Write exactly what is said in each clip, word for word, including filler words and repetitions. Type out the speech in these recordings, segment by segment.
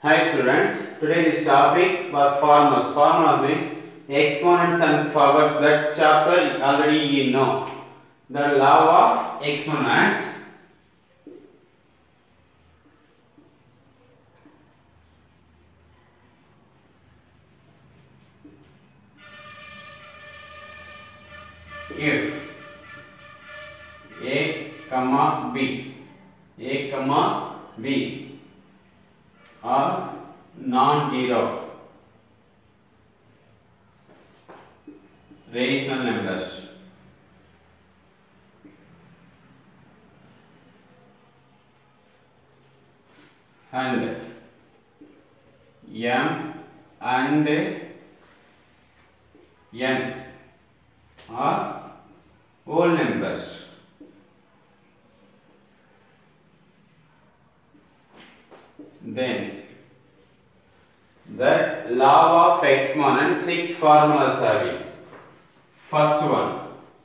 Hi students, today this topic was formulas. Formula means exponents and powers. That chapter already you know. The law of exponents. If A comma B, A comma B are non-zero rational numbers, and M and N are whole numbers, then that law of exponent six formulas having. First one,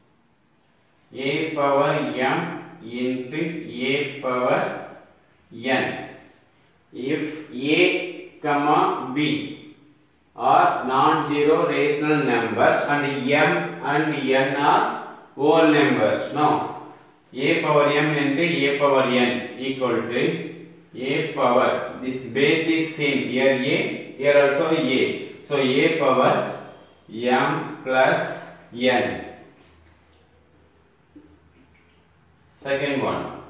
A power M into A power N. If A comma B are non-zero rational numbers and M and N are whole numbers. Now, A power M into A power N equal to A power, this base is same, here A, here also A. So, A power M plus N. Second one,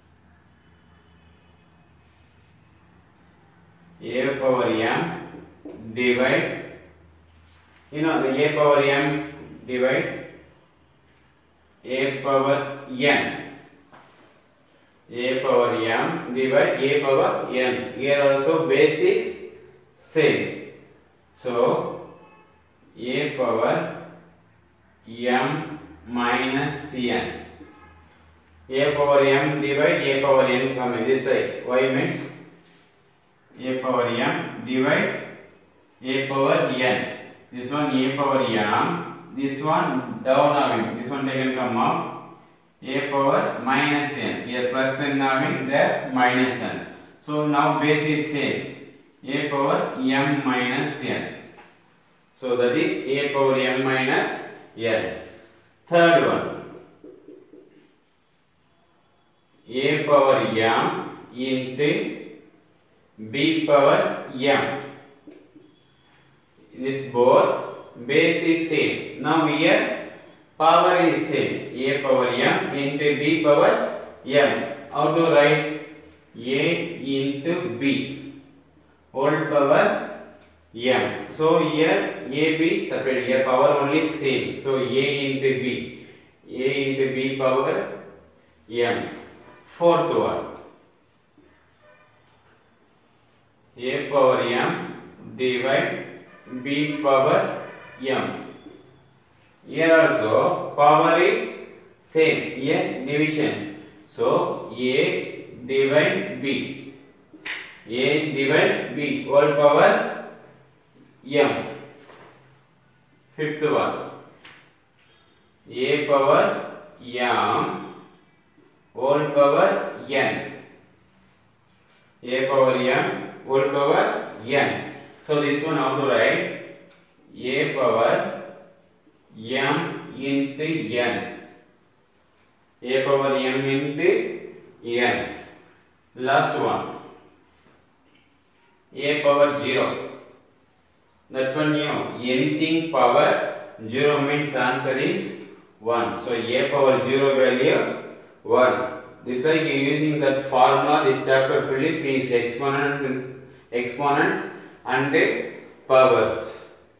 A power M divide, you know the A power M divide A power N. A power M divide A power N. Here also base is same. So, A power M minus N. A power M divide A power N coming this way. Y means A power M divide A power N. This one A power M. This one down having. This one taken come off. A power minus N. Here plus N having, there minus N. So now base is same. A power M minus N. So that is A power M minus N. Third one, A power M into B power M. This both base is same. Now here power is same. A power M into B power M. How to write? A into B whole power M. So here A B separate. Here power only same. So A into B. A into B power M. Fourth one, A power M divide B power M. Here also power is same. Here division. So A divide B. A divide B whole power M. Fifth one, A power M whole power N. A power M whole power N. So this one how to write? A power M into N. A power M into N. Last one, A power zero. That one you know, anything power zero means answer is one. So A power zero value one. This is like using that formula. This chapter fully is exponent, exponents and powers.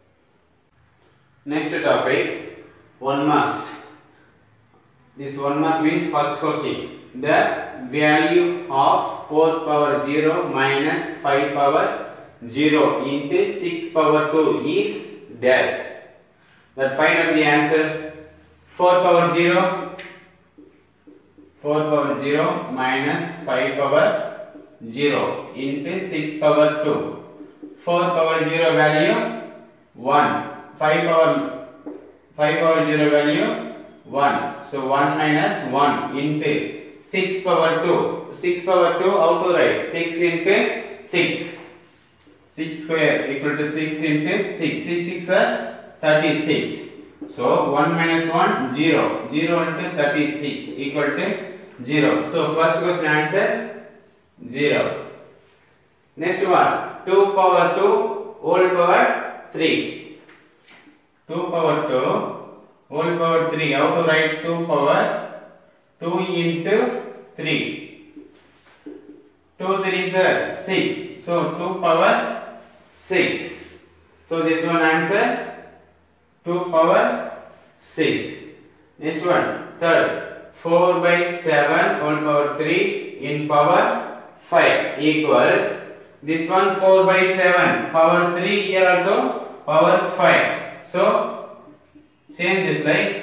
Next topic, one marks. This one mark means first question. The value of four power zero minus five power zero into six power two is dash. That find out the answer. four power zero. four power zero minus five power zero into six power two. four power zero value one. five power five power zero value one. So one minus one into six power two. six power two, how to write? six into six. six square equal to six into six. six six are thirty-six. So one minus one, zero. zero into thirty-six equal to zero. So first question answer zero. Next one, two power two whole power three. two power two whole power three. How to write two power? two into three. two threes are six. So two power six. So this one answer two power six. Next one, third, four by seven whole power three in power five equal, this one four by seven power three, here also power five. So change this like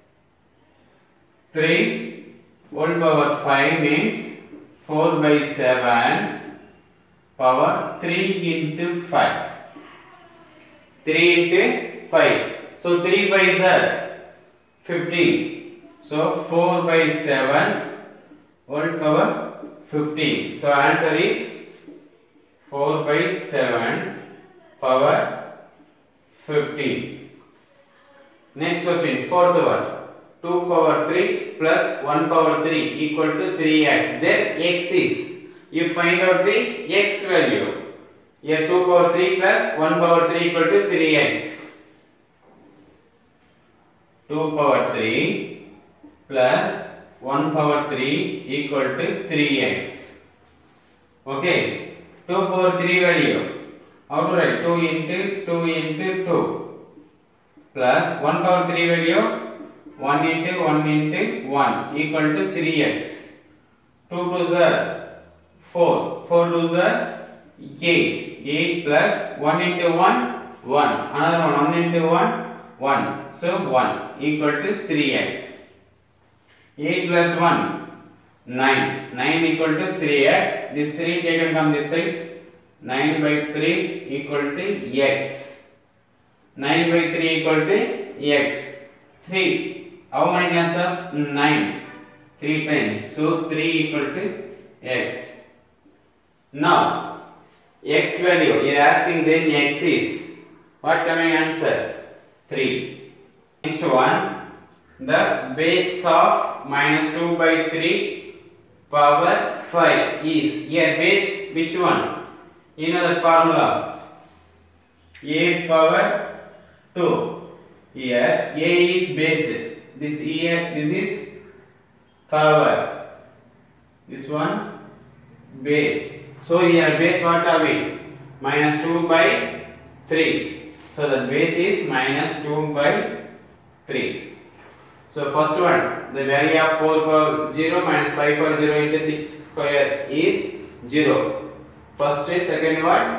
three whole power five means four by seven power three into five. three into five. So three fives are fifteen. So four by seven whole power fifteen. So answer is four by seven power fifteen. Next question, fourth one. two power three plus one power three equal to three x. There x is, you find out the x value. Here two power three plus one power three equal to three x. two power three plus one power three equal to three x. Okay, two power three value. How to write? two into two into two plus one power three value one into one into one equal to three x. two twos are four. four twos are eight. eight plus one into one, one. Another one, one into one, one. So one equal to three x. eight plus one, nine. nine equal to three x. This three taken from this side. nine by three equal to x. nine by three equal to x. three. How many times are? nine. three times. So three equal to x. Now x value, you are asking then x is what coming answer? three. Next one, the base of minus two by three power five is, here base which one? You know that formula, a power two. Here a is base, this here this is power, this one base. So here base what are we? minus two by three. So the base is minus two by three. So first one, the value of four power zero minus five power zero into six square is zero. First is second one,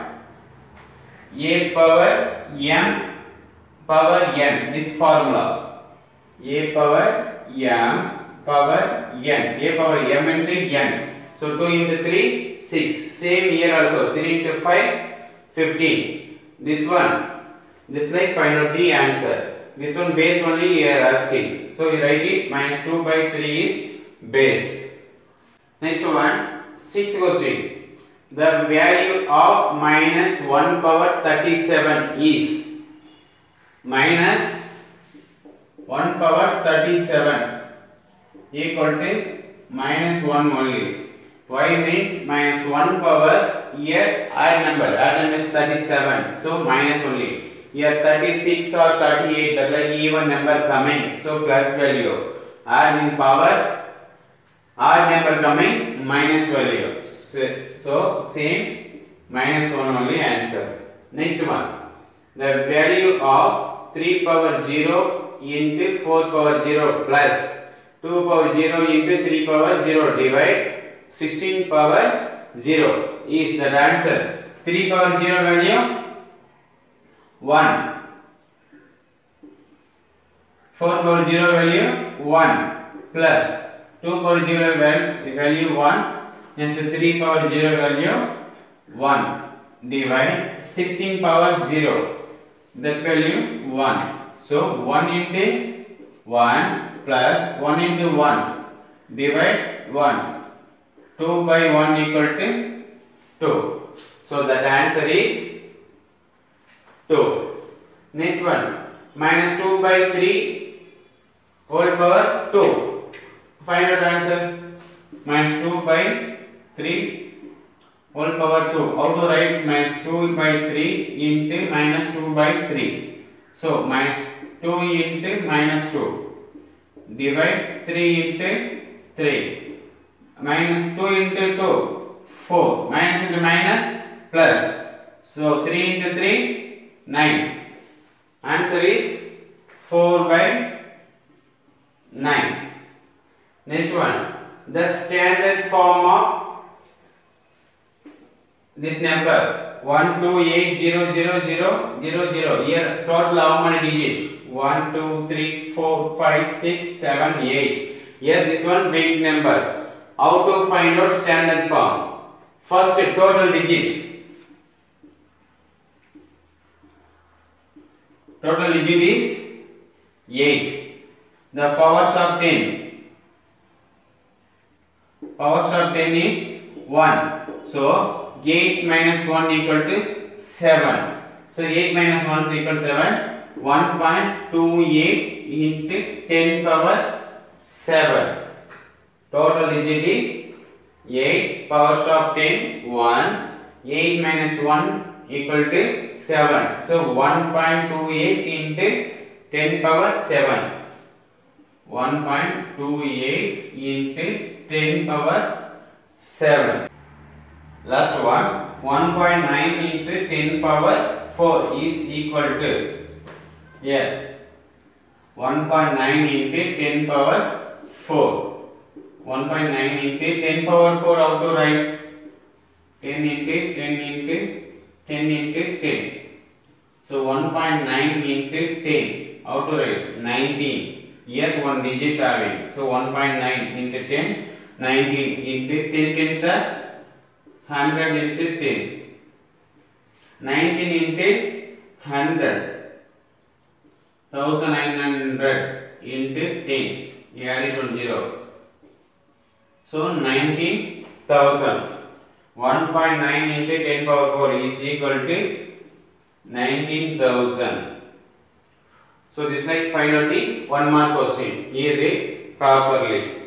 a power m power n, this formula, a power m power n, a power m into n. So two into three, six. Same here also, three into five, fifteen. This one, this like find out the answer. This one base only you are asking. So you write it, minus two by three is base. Next one, sixth question. The value of minus one power thirty-seven is, minus one power thirty-seven equal to minus one only. Y means minus one power, here odd number, odd number is thirty-seven, so minus only. Here thirty-six or thirty-eight, that like even number coming, so plus value. Odd in power, odd number coming, minus value. So same, minus one only answer. Next one, the value of three power zero into four power zero plus two power zero into three power zero divide sixteen power zero is that answer. three power zero value one. four power zero value one plus two power zero value one and so three power zero value one divide sixteen power zero, that value one. So one into one plus one into one divide one. two by one equal to two. So that answer is two. Next one, minus two by three whole power two. Find out answer. Minus two by three whole power two. How to write minus two by three into minus two by three? So minus two into minus two. Divide three into three. Minus two into two. four. Minus into minus plus. So three into three. nine. Answer is four by nine. Next one. The standard form of this number one two eight zero zero zero zero zero. Here total how many digits? one, two, three, four, five, six, seven, eight. Here this one big number. How to find out standard form? First total digit. Total digit is eight. The powers of ten. Powers of ten is one. So eight minus one equal to seven. So eight minus one is equal to seven. one point two eight into ten power seven. Total digit is eight. Powers of ten, one. eight minus one equal to seven. So one point two eight into ten power seven. one point two eight into ten power seven. Last one, one point nine into ten power four is equal to, here, one point nine into ten power four. one point nine into ten power four, how to write? ten into ten into ten into ten. So one point nine into ten, how to write? nineteen. Here one digit having. So one point nine into ten, nineteen into ten tens are one hundred into ten. nineteen into one hundred. one thousand nine hundred into ten. You add it one zero. So nineteen thousand. one point nine into ten power four is equal to nineteen thousand. So this like find out the one mark question. Here read properly.